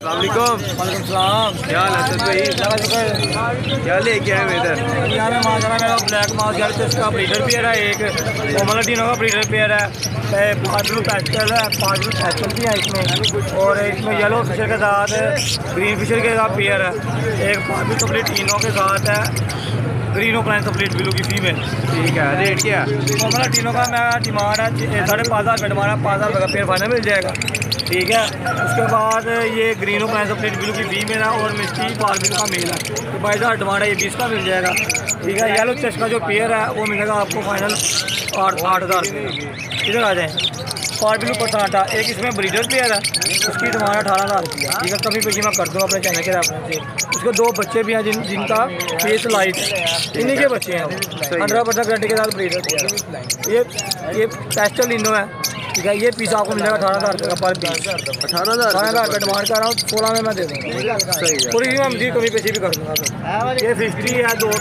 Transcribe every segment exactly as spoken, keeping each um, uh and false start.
वालेकुम सलाम। क्या हाल है भाई? क्या लेके आए हुए इधर? यार माजरा मेरा ब्लैक मास यार इसका ब्रीडर पेयर है, एक कोमलटीनो का ब्रीडर पेयर है, पाँच ब्लू पैस्टल है, पाँच ब्लू पैस्टल भी है इसमें, और इसमें येलो फिशर के साथ ग्रीन फिशर के साथ पेयर है, एक पाँच ब्लू कम्प्लीटिनो के साथ है ग्रीन ओपलाइन कम्प्लीट ब्लू की फीमेल। ठीक है, रेट क्या है? कोमलटीनो का मैं डिमांड है साढ़े पाँच हज़ार रुपये डिमांड है, पाँच हज़ार रुपये का पेयर फाइनल मिल जाएगा। ठीक है, उसके बाद ये ग्रीन ओपलाइन कम्प्लीट ब्लू की फीमेल है और मिस्टी पार्बिल का मेल है, तो बाईस हज़ार डिमांड है, ये बीस का मिल जाएगा। ठीक है, येलो चेस्ट का जो पेयर है वो मिलेगा आपको फाइनल आठ आठ हज़ार रुपये। इधर आ जाए पार्बिल पटाटा, एक इसमें ब्रीडर पेयर है, उसकी डिमांड अठारह हज़ार रुपये। ठीक है, कभी पेशी मैं कर दूँगा अपने चैनल के रेफरेंस से। उसके दो बच्चे भी हैं जिन जिनका फेस लाइट है, इन्हीं के बच्चे हैं, पंद्रह परसेंट गारंटी के साथ ब्रीडर पेयर। ये ये पेस्टल लिनो है। ठीक है, ये पीस आपको मिलेगा अठारह हज़ार रुपये का पर पीस। अठारह हज़ार अठारह हज़ार रुपये डिमांड कर रहा हूँ, सोलह में मैं दे दूँगा। थोड़ी सी मैं मजीद कभी पेशी भी कर दूँगा। ये फिफ्टी है दो।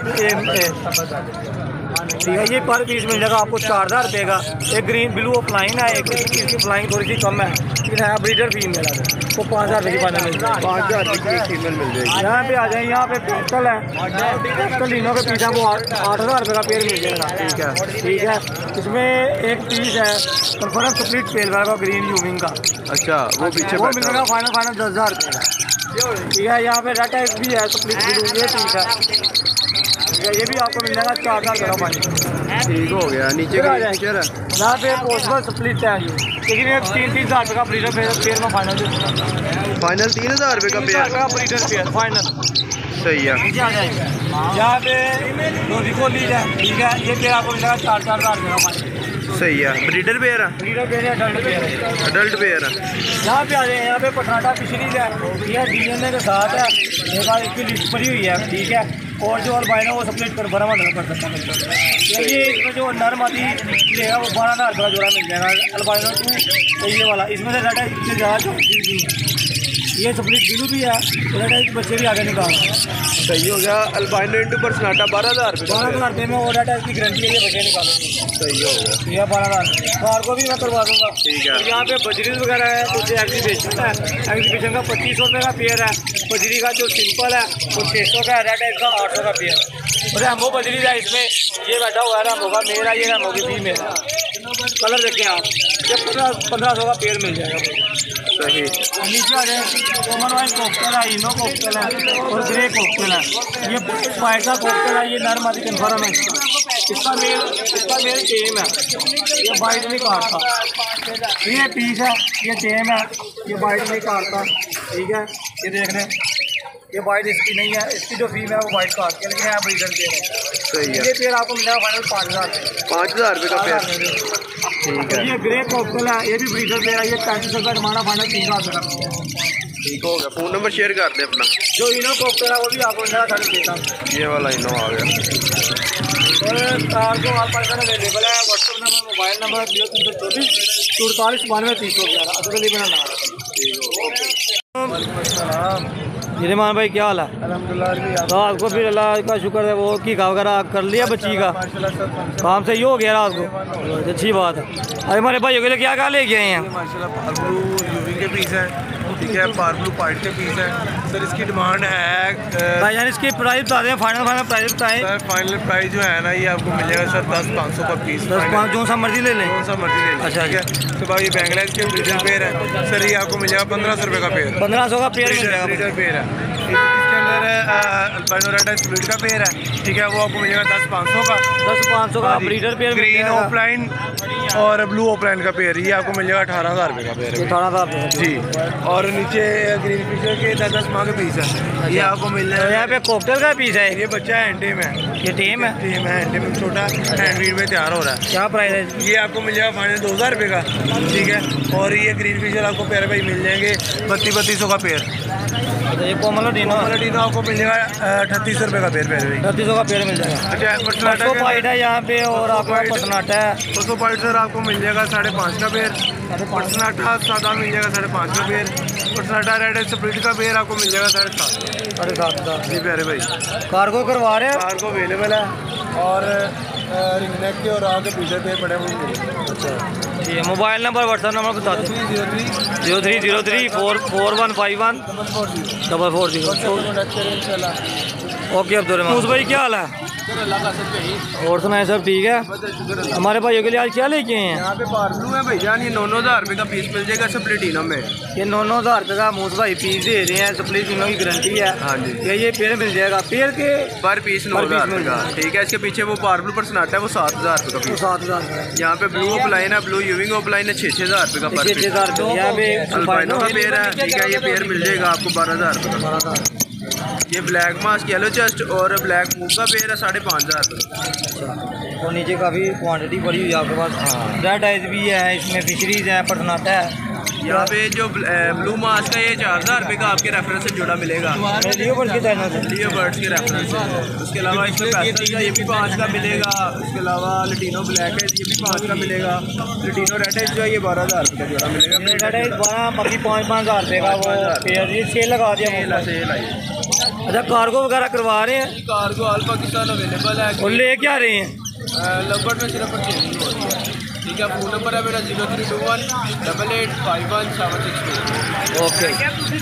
ठीक है, ये पर पीस मिल जाएगा आपको चार हज़ार रुपये का। एक ग्रीन ब्लू फ्लाइन है, एक इसकी फ्लाइंग थोड़ी सी कम है, लेकिन है ब्रीडर फीमेल है, तो पाँच हज़ार रुपये की फाइनल मिल जाएगी। पाँच हज़ार रुपये की फीमेल मिल जाएगी। यहाँ पे आ जाए, यहाँ पे पेस्टल है, पेस्टल लिनो के पीस है, वो आठ हज़ार रुपये का पेयर मिल जाएगा। ठीक है, ठीक है, इसमें एक पीस है कन्फर्म कंप्लीट पेल का ग्रीन यूविंग का। अच्छा, वो पीछे वो मिलेगा फाइनल फाइनल दस हज़ार रुपये का। ठीक है, यहाँ पे रेड टाइप भी है कंप्लीट ब्लू, ये पीस है। ये भी आपको मिल जाएगा चार हज़ार का फाइनल। ठीक हो गया। नीचे का फीचर है, यहाँ पे पॉसिबल स्प्लिट है, लेकिन ये तीन तीन हज़ार रुपये का ब्रीडर पेयर में फाइनल फाइनल तीन हज़ार रुपये का पेयर ब्रीडर पेयर फाइनल। सही है। नीचे आ जाएगा, यहाँ पे रोजी को लीज है। ठीक है, ये पेयर आपको मिलेगा चार चार हज़ार रुपये का फाइनल। सही है। ब्रीडर पेयर है, ब्रीडर पेयर है, अडल्ट पेयर है। अडल्ट पेयर है। यहाँ पे आ जाए, यहाँ पे पटनाटा फिशरीज है, ये डी एन ए के साथ है, एक बार इसकी लिस्ट पड़ी हुई है। ठीक है, और जो अल्बाइनो वो सप्लेट कर बराबर नहीं कर सकता। ये इसमें जो नर मादी लेगा वो बारह हज़ार का जोड़ा मिल जाएगा अल्बाइनो टू, तो ये वाला इसमें से डाटा इससे ज़्यादा ये सप्लेट बिलू भी है, डाटा के बच्चे भी आगे निकाल। सही हो गया। अल्बाइनो इंटू पर्सनाटा बारह हज़ार रुपये बारह हज़ार रुपये में और डाटा इसकी गारंटी है, ये बच्चे निकालेंगे। सही हो गया। ये बारह हज़ार कार को भी मैं करवा दूँगा। ठीक है, यहाँ पे बजरी वगैरह है, कुछ एग्जीबिशन है, एग्जीबिशन का पच्चीस सौ रुपये का पेयर है, बजरी का जो सिंपल है वो छः सौ का है, रेड टाइप का आठ सौ का पेयर। और रैम्बो बजरी है, इसमें ये बैठा हुआ है रैम्बो का मेल है, ये रैम्बो की फीमेल है। कलर देखें आप, ये पंद्रह पंद्रह सौ का पेयर मिल जाएगा। सही। नीचे आ जाए, कॉमन वाइज कोकटेल है, इनो कोकटेल है और ग्रे कोकटेल है। ये वाइट का कोकटेल है, ये नर मादी कन्फर्म है इसका। इसका मेल इसका मेल टेम है, ये वाइट नहीं काटता। ये पीस है, ये टेम है, ये वाइट नहीं काटता। ठीक है, ये देख लें, ये वाइट इसकी नहीं है, इसकी जो फीम है वो वाइट काट के, लेकिन यहाँ ब्रीडर पेयर है। सही है। ये पेयर आपको मिलेगा फाइनल पाँच हज़ार पाँच हज़ार रुपये का पेयर। ठीक है, ये ग्रे कोकटेल है, ये भी ब्रीडर पेयर है, ये पैंतीस सौ रुपये डिमांड फाइनल तीन हज़ार रुपये। ठीक हो गया। फ़ोन नंबर शेयर कर दे अपना। जो इनो कोकटेल है वो भी आपको मिलेगा साढ़े देता। ये वाला इनो आ गया। और कार जो हमारे पास अवेलेबल है, WhatsApp number, mobile number zero तीन सौ चौबीस चौतालीस बानवे तीन सौ ग्यारह। असल मेरा नाम जिरमान भाई, क्या हाल है? अल्हम्दुलिल्लाह। तो आपको फिर अल्लाह का शुक्र है, वो की का वगैरह कर लिया बच्ची का काम सही हो गया रात को, अच्छी बात है। अरे हमारे भाइयों के लिए क्या क्या लेके आए हैं? माशाल्लाह पार्ब्लू यूविंग के पीस है। ठीक है, पार्ब्लू पाइट के पीस है सर। इसकी डिमांड है भाई यार, इसकी प्राइस बता दें, फाइनल फाइनल प्राइस बताएं। सर फाइनल प्राइस जो है ना, ये आपको मिलेगा सर दस पाँच सौ का पीस। दस पाँच जो सा मर्जी ले लें, कौन सा मर्जी ले लें। अच्छा, ठीक है, तो भाई ये बांग्लादेश के ब्रीडर पेयर है सर, ये आपको मिलेगा पंद्रह सौ रुपये का पेयर। पंद्रह सौ का पेयर मिल जाएगा। ब्रीडर पेयर है। इसके अंदर अल्बाइनो रेड स्प्लिट का पेयर है। ठीक है, वो आपको मिलेगा दस पाँच सौ का। दस पाँच सौ का ब्रीडर पेयर, ग्रीन ऑफलाइन और ब्लू ऑफलाइन का पेयर, ये आपको मिल जाएगा अठारह हज़ार रुपये का पेयर है। अठारह हज़ार जी। और नीचे ग्रीन फिशर के दस दस माह के पीस है, ये आपको मिल जाएगा। यहाँ पे कोकटेल का पीस है, ये बच्चा है हैंड में, ये टीम है, टीम है हैंड में, छोटा हैंड रीड में तैयार हो रहा है। क्या प्राइस है? ये आपको मिल जाएगा फाइनल दो हज़ार रुपये का। ठीक है, और ये ग्रीन फिशर आपको पेयर भाई मिल जाएंगे बत्तीस बत्तीस सौ का पेयर। ये कोमलटीनो कोमलटीनो आपको मिल जाएगा अठतीस सौ रुपये का पेयर पेयर भाई। अड़तीस सौ का पेयर मिल जाएगा। अच्छा, पटनाटा पाइट है यहाँ पे, और आपका पटनाटा है दो सौ पाइट सर आपको मिल जाएगा साढ़े पाँच का पेयर। पटनाटा सादा मिल जाएगा साढ़े पाँच का पेयर। पटनाटा रेड स्प्लिट का पेयर आपको मिल जाएगा साढ़े सात साढ़े सात हज़ार जी प्यारे भाई। कार्गो करवा रहे हैं, कार्गो अवेलेबल है और रिंग नेक के और आगे पीछे पे बड़े हुए मिलेंगे। अच्छा ये मोबाइल नंबर व्हाट्सएप नंबर बता दो। Zero three zero three zero three four four one five one double four zero double four zero okay Abdul भाई क्या हाल है? और सुनाए सब ठीक है? हमारे भाइयों के लिए आज क्या लेके आए हैं? यहाँ पे पार्लू है भैया, ये नौ नौ हज़ार रुपये का पीस मिल जाएगा स्प्लिटिनो में। ये नौ नौ हज़ार रुपये का मूस भाई पीस दे रहे हैं, स्प्लिटिनो की गारंटी है। हाँ जी ये ये पेड़ मिल जाएगा, पेड़ के पर पीस नौ हज़ार रुपये का। ठीक है, इसके पीछे वो पार्लू पर सनाटा है वो सात हज़ार रुपये का पीस। सात हज़ार यहाँ पे ब्लू ऑफलाइन है, ब्लू यूविंग ऑफलाइन है छः छः हज़ार रुपये का पर छः हज़ार रुपये। यहाँ पे अल्बाइनो का पेड़ है। ठीक है, ये पेड़ मिल जाएगा आपको बारह हज़ार रुपये का। बारह हज़ार। ये ब्लैक मास्क येलो चेस्ट और ब्लैक मूव का पेड़ है साढ़े पाँच हज़ार रुपये। अच्छा और नीचे काफ़ी क्वांटिटी बड़ी हुई है आपके पास। रेड आइज भी है, इसमें फिशरीज है, पटनाटा है। यहाँ पे जो ब्लू मास्क है ये चार हज़ार रुपये का आपके रेफरेंस से जुड़ा मिलेगा, लियो बर्ड्स के चैनल से। लियो बर्ड्स के रेफरेंस से। उसके अलावा इसमें पैसेंजर ये भी पाँच का मिलेगा। उसके अलावा लटीनो ब्लैक है ये भी पाँच का मिलेगा। लटीनो रेड है जो है ये बारह हज़ार रुपये का जोड़ा मिलेगा। रेड आइज बारह बाकी पाँच पाँच हज़ार रुपये का वो पेयर। ये सेल लगा दिया सेल है, सेल है। अच्छा कार्गो वगैरह करवा रहे हैं? कार्गो ऑल पाकिस्तान अवेलेबल है और ले क्या रहे हैं? लगभग में सिर्फ परचेजिंग होती है। ठीक है, फोन नंबर है मेरा zero three two one double eight five one seven six two. Okay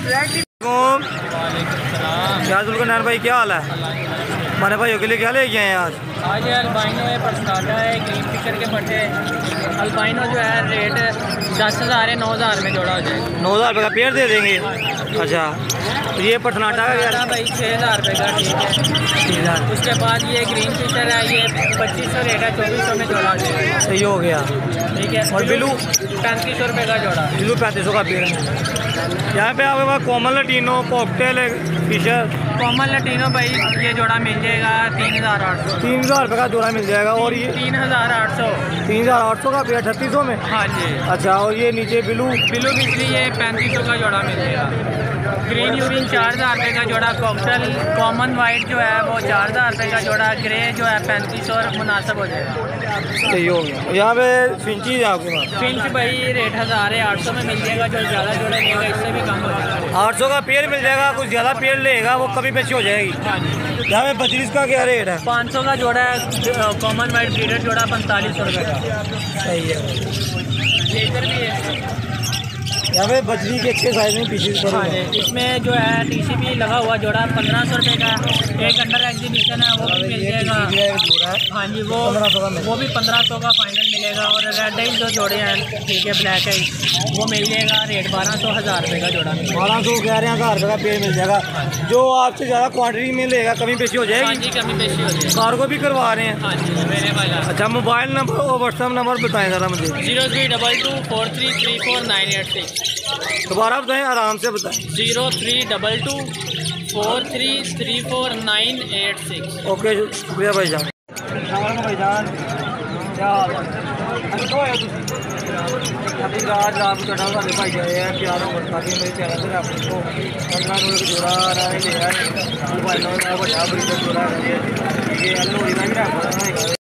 क्या जुल्करनैन भाई क्या हाल है? हमारे भाइयों के लिए क्या लेके आए हैं आज? आज अल्बाइनो है, पटनाटा है, ग्रीन फिशर के पट्टे। अल्बाइनो जो है रेट दस हज़ार है, नौ हज़ार में जोड़ा हो जाएगा। नौ हज़ार रुपये का पेड़ दे देंगे। अच्छा तो ये पटनाटा का क्या? भाई छः हज़ार रुपये का। ठीक है, तीन हज़ार। उसके बाद ये ग्रीन फिशर है, ये पच्चीस सौ रेट है, चौबीस सौ में जोड़ा हो जाएगा। सही हो गया। ठीक है, और बिलू पैंतीस सौ रुपये का जोड़ा। बिलू पैंतीस सौ का पेड़ है। यहाँ पे आपके पास common lutino cockatiel Fischer common lutino भाई ये जोड़ा मिल जाएगा तीन हज़ार आठ सौ। तीन हज़ार रुपये का जोड़ा मिल जाएगा। और ये तीन हज़ार आठ सौ तीन हज़ार आठ सौ का पेड़ अठतीस सौ में। हाँ जी। अच्छा और ये नीचे बिलू बिलू बिजली ये पैंतीस सौ का जोड़ा मिल जाएगा। ग्रीन यूरिन चार हज़ार रुपये का जोड़ा। कॉकटेल कॉमन वाइट जो है वो चार हज़ार रुपये का जोड़ा। ग्रे जो है पैंतीस सौ और मुनासिब हो जाएगा। सही हो गया। यहाँ पे फिंची है आपके पास? फिंच भाई रेट हज़ार है, आठ सौ में मिल जाएगा। जो ज़्यादा जोड़ा लेगा इससे भी कम हो जाएगा। आठ सौ का पेड़ मिल जाएगा। कुछ ज़्यादा पेड़ लेगा वो कभी पेशी हो जाएगी। यहाँ पे बजरीस का क्या रेट है? पाँच सौ का जोड़ा है। कॉमन वाइट ब्रीडर जोड़ा पैंतालीस सौ रुपये का। सही है। लेजर भी है यहाँ पे बजरी के अच्छे साइज में पीसेस। हाँ जी, इसमें जो है टीसीपी लगा हुआ जोड़ा पंद्रह सौ रुपये का। एक अंडर एग्जीबिशन है वो भी मिल जाएगा। हाँ जी, वो वो भी पंद्रह सौ का फाइनल मिलेगा। और रेड आइज जो जोड़े हैं ठीक है ब्लैक आइज वो मिल जाएगा रेट बारह सौ हज़ार रुपये का जोड़ा। बारह सौ कह रहे हैं, हज़ार रुपये का पेड़ मिल जाएगा। जो आपसे ज़्यादा क्वान्टिटी में लेगा कमी पेशी हो हाँ जाएगी। जी, कमी पेशी हो जाएगी। कार्गो भी करवा रहे हैं? हाँ जी, मेरे वाला। अच्छा मोबाइल नंबर और व्हाट्सएप नंबर बताएं ज़रा मुझे। Zero three double two four three three four nine eight six. दोबारा बताएं, आराम से बताएं। Zero three double two four three three four nine eight six. Okay शुक्रिया भाईजान। भाईजान क्या हाल है? अभी रात रात को चढ़ा साढ़े भाई गए हैं प्यार बरता के मेरे चैनल पर आपको पंद्रह नौ एक जोड़ा रहा है लिया है। मोबाइल बड़ा बड़ी जोड़ा है ये लोहड़ी का भी रखा है।